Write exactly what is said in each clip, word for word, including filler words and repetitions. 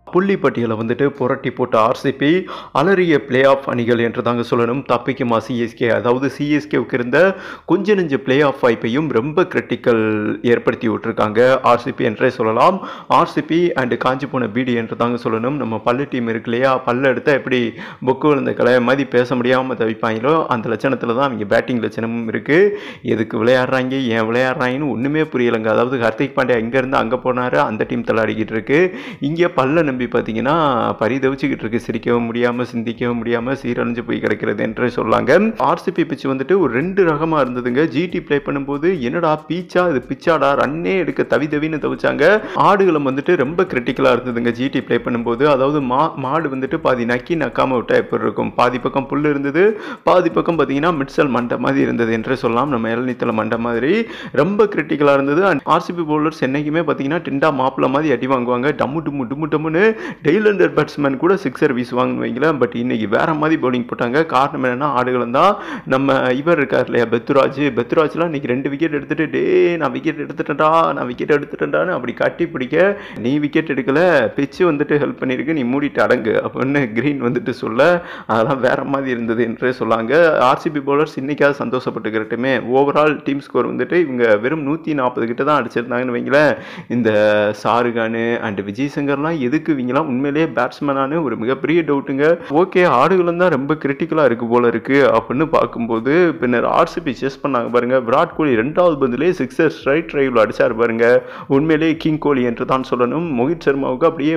புள்ளி பட்டியலை வந்துட்டு புரட்டி போட்ட ஆர்சிபி அலறிய பிளே ஆஃப் அணிகள் என்று தாங்க சொல்லணும். தப்பிக்குமா சிஎஸ்கே? அதாவது சிஎஸ்கேவுக்கு இருந்த கொஞ்ச நெஞ்ச பிளே ஆஃப் வாய்ப்பையும் ரொம்ப கிரிட்டிக்கல் ஏற்படுத்தி விட்டுருக்காங்க ஆர்சிபி என்றே சொல்லலாம். ஆர்சிபி அண்ட் காஞ்சி போன பிடி என்று தாங்க சொல்லணும். நம்ம பல்லு டீம் இருக்கு இல்லையா, பல்ல எடுத்தால் எப்படி புக்கு விழுந்த கலை மாதிரி பேச முடியாமல் தவிப்பாங்களோ அந்த லட்சணத்தில் தான் அவங்க பேட்டிங் லட்சணமும் இருக்குது. எதுக்கு விளையாடுறாங்க, ஏன் விளையாடுறாங்கன்னு ஒன்றுமே புரியலைங்க. அதாவது ஹர்திக் பாண்டியா எங்கேருந்து அங்கே போனார், அந்த டீம் தள்ளாடிக்கிட்டு இருக்கு. இங்கே பல்ல நம்பி பார்த்தீங்கன்னா பரிதவிச்சுக்கிட்டு இருக்கு. சிரிக்கவும் முடியாமல் சிந்திக்கவும் முடியாமல் சீரழிஞ்சு போய் கிடக்கிறது என்றே சொல்லாங்க. ஆர்சிபி பிச்சு வந்துட்டு ஒரு ரெண்டு ரகமாக இருந்ததுங்க. ஜிடி பிளே பண்ணும்போது என்னடா பீச்சா இது பிச்சாடா ரன்னே எடுக்க தவி தவின்னு தவிச்சாங்க. ஆடுகளும் வந்துட்டு ரொம்ப கிரிட்டிக்கலாக இருந்ததுங்க ஜிடி பிளே பண்ணும்போது. அதாவது மா மாடு வந்துட்டு பாதி நக்கி நக்காம விட்டா எப்படி இருக்கும், பாதி பக்கம் புல் இருந்தது, பாதி பக்கம் பார்த்தீங்கன்னா மிட்சல் மண்டை மாதிரி இருந்தது என்றே சொல்லலாம். நம்ம இளநீத்தல மண்டை மாதிரி ரொம்ப கிரிட்டிக்கலாக இருந்தது. அண்ட் ஆர்சிபி பவுலர்ஸ் என்னைக்குமே பார்த்தீங்கன்னா டெண்டா மாப்பிள மாதிரி அடி வாங்குவாங்க. டம்மு டும்மு டும்மு டம்முன்னு டெய்லண்டர் பேட்ஸ்மேன் கூட சிக்ஸர் வீசுவாங்கன்னு வைங்களேன். பட் இன்னைக்கு வேற மாதிரி பவுலிங் போட்டாங்க. காரணம் என்னன்னா ஆடுகளும் தான். நம்ம இவர் இருக்கார் இல்லையா பெத்துராஜ், பெத்துராஜ்லாம் இன்னைக்கு ரெண்டு விக்கெட் எடுத்துட்டு டே நான் விக்கெட் எடுத்துட்டேன்டா நான் விக்கெட் எடுத்துட்டேன்டான்னு அப்படி கட்டி பிடிக்க, நீ விக்கெட் எடுக்கல பிச்சு வந்துட்டு ஹெல்ப் பண்ணியிருக்கு, நீ மூடிட்டு அடங்கு அப்படின்னு கிரீன் வந்துட்டு சொல்ல அதெல்லாம் வேற மாதிரி இருந்தது என்றே சொல்லாங்க. ஆர்சிபி பவுலர்ஸ் இன்னைக்காவது சந்தோஷப்பட்டுக்கிறட்டுமே. ஓவரால் டீம் ஸ்கோர் வந்துட்டு இவங்க வெறும் நூற்றி நாற்பது கிட்ட தான் அடிச்சிருந்தாங்கன்னு வைங்களேன். இந்த ஷாருகானு அண்ட் விஜய் சங்கர்லாம் எதுக்கு இவங்கலாம் உண்மையிலேயே பேட்ஸ்மேனானு ஒரு மிகப்பெரிய டவுட்டுங்க. ஓகே ஆடுகளும் தான் ரொம்ப கிரிட்டிக்கலாக இருக்கு போல இருக்கு அப்படின்னு பார்க்கும்போது பின்னர் ஆர்சிபி செஸ் பண்ணாங்க பாருங்க. விராட் கோலி ரெண்டாவது பந்திலே சிக்ஸர் ஸ்ட்ரைட் டிரைவில் அடிச்சார் பாருங்க. உண்மையிலேயே கிங் கோலி என்று தான் சொல்லணும். மோஹித் சர்மாவுக்கு அப்படியே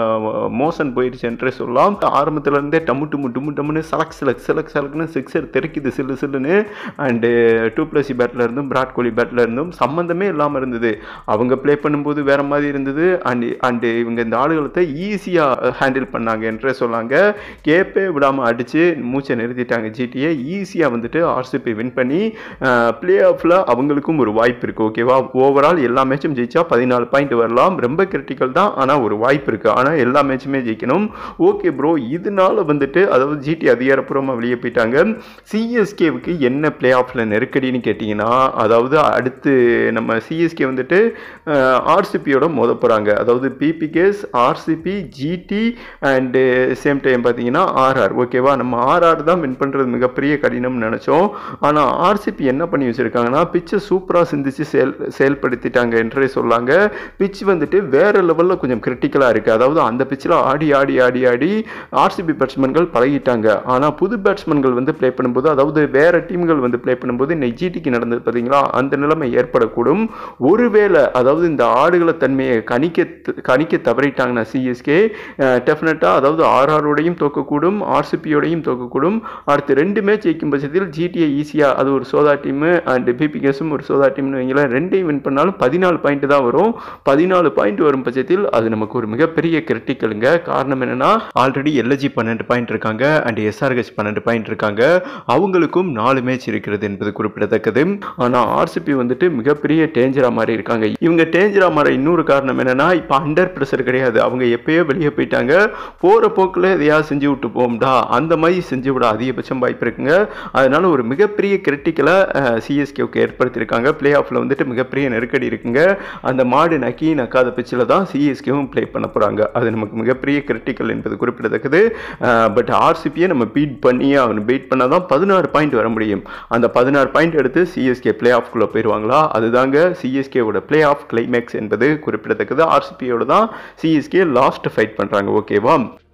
மோசன் போயிடுச்சு என்றே சொல்லலாம். ஆரம்பத்துல இருந்தே டம்மு டும்மு டும்மு டம்முன்னு சலக் சிலக் சிலக் சலக்குன்னு சிக்ஸர் தெறிக்குது சில்லு சில்லுன்னு. அண்டு டூ பிளஸ் பேட்டில் இருந்தும் விராட் கோலி பேட்டில் இருந்தும் சம்மந்தமே இல்லாமல் இருந்தது. அவங்க பிளே பண்ணும்போது வேற மாதிரி இருந்தது. அண்ட் அண்டு இவங்க இந்த ஆடுகளத்தை ஈஸியாக ஹேண்டில் பண்ணாங்க என்றே சொல்லாங்க. கேப்பே விடாமல் அடித்து மூச்சை நிறுத்திட்டாங்க. ஜிடியை ஈஸியாக வந்துட்டு ஆர்சிபி வின் பண்ணி பிளே ஆஃபில் அவங்களுக்கும் ஒரு வாய்ப்பு இருக்குது. ஓகேவா, ஓவரால் எல்லா மேட்சும் ஜெயிச்சா பதினாலு பாயிண்ட் வரலாம். ரொம்ப கிரிட்டிக்கல் தான், ஆனால் ஒரு வாய்ப்பு இருக்குது. ஆனால் எல்லா மேட்சுமே ஜெயிக்கணும். ஓகே ப்ரோ, இதனால வந்துட்டு அதாவது ஜிடி அதிகாரப்பூர்வமாக வெளியே போயிட்டாங்க. சிஎஸ்கேவுக்கு என்ன பிளே ஆஃபில் நெருக்கடின்னு கேட்டிங்கன்னா, அதாவது அடுத்து நம்ம சிஎஸ்கே வந்துட்டு ஆர்சிபியோட மோத போகிறாங்க. அதாவது PBKS RCB GT and same time பார்த்தீங்கன்னா ஆர்ஆர். ஓகேவா, நம்ம ஆர்ஆர் தான் வின் பண்ணுறது மிகப்பெரிய கடினம்னு நினச்சோம். ஆனால் ஆர்சிபி என்ன பண்ணி வச்சுருக்காங்கன்னா பிச்சை சூப்பராக சிந்திச்சு செயல் செயல்படுத்திட்டாங்க என்றே சொல்லாங்க. பிச் வந்துட்டு வேறு லெவலில் கொஞ்சம் கிரிட்டிக்கலாக இருக்குது. அதாவது அந்த பிச்சில் ஆடி ஆடி ஆடி ஆடி ஆர்சிபி பேட்ஸ்மேன்கள் பழகிட்டாங்க. ஆனால் புது பேட்ஸ்மேன்கள் வந்து ப்ளே பண்ணும்போது, அதாவது வேறு டீம்கள் வந்து ப்ளே பண்ணும்போது இன்னைக்கு ஜிடிக்கு நடந்தது பார்த்தீங்களா, அந்த நிலைமை ஏற்படக்கூடும். ஒருவேளை அதாவது இந்த ஆடுகள தன்மையை கணிக்க கணிக்க தவறிட்டாங்கன்னா சிஎஸ்கே டெஃபினட்டாக அதாவது ஆர்ஆரோடையும் தோக்கக்கூடும், ஆர்சிபியோடையும் தோக்கக்கூடும். அடுத்து ரெண்டு மேட்ச் ஜெயிக்கும் பட்சத்தில் ஜிடிஏ ஈஸியாக அது ஒரு சோதா டீமு அண்ட் பிபிகேஸும் ஒரு சோதா டீம்னு வைங்களேன். ரெண்டையும் வின் பண்ணாலும் பதினாலு பாயிண்ட் தான் வரும். பதினாலு பாயிண்ட் வரும் பட்சத்தில் அது நமக்கு ஒரு மிகப்பெரிய கிரிட்டிக்கலுங்க. காரணம் என்னன்னா ஆல்ரெடி எல்ஜி பன்னெண்டு பாயிண்ட் இருக்காங்க அண்ட் எஸ்ஆர்ஹெச் பன்னெண்டு பாயிண்ட் இருக்காங்க. அவங்களுக்கும் நாலு மேட்ச் இருக்கிறது என்பது குறிப்பிடத்தக்கது. ஆனால் ஆர்சிபி வந்துட்டு மிகப்பெரிய டேஞ்சரா மாதிரி இருக்காங்க. இவங்க டேஞ்சரா மாற இன்னொரு காரணம் என்னன்னா இப்போ அண்டர் பிரஷர் கிடையாது. அவங்க எப்பயோ வெளியே போயிட்டாங்க. போகிற போக்கில் எதையாவது செஞ்சு விட்டு போகும்டா அந்த மாதிரி செஞ்சு விட அதிகபட்சம் வாய்ப்பு இருக்குங்க. அதனால ஒரு மிகப்பெரிய கிரிட்டிக்கலை சிஎஸ்கேவுக்கு ஏற்படுத்தியிருக்காங்க. பிளே ஆஃபில் வந்துட்டு மிகப்பெரிய நெருக்கடி இருக்குங்க. அந்த மாடு நக்கி நக்காத பிச்சில் தான் சிஎஸ்கேவும் பிளே பண்ண போகிறாங்க. அது நமக்கு மிகப்பெரிய கிரிட்டிக்கல் என்பது குறிப்பிடத்தக்கது. பட் ஆர்சிபியை நம்ம பீட் பண்ணியே அவனு பீட் பண்ணால் தான் பதினாறு பாயிண்ட் வர முடியும். அந்த பதினாறு பாயிண்ட் எடுத்து சிஎஸ்கே பிளே ஆஃப்குள்ளே போயிடுவாங்களா? அதுதாங்க சிஎஸ்கேவோட பிளே ஆஃப் கிளைமேக்ஸ் என்பது குறிப்பிடத்தக்கது. ஆர்சிபியோட தான் சிஎஸ்கே லாஸ்ட் ஃபைட் பண்ணுறாங்க. ஓகேவா,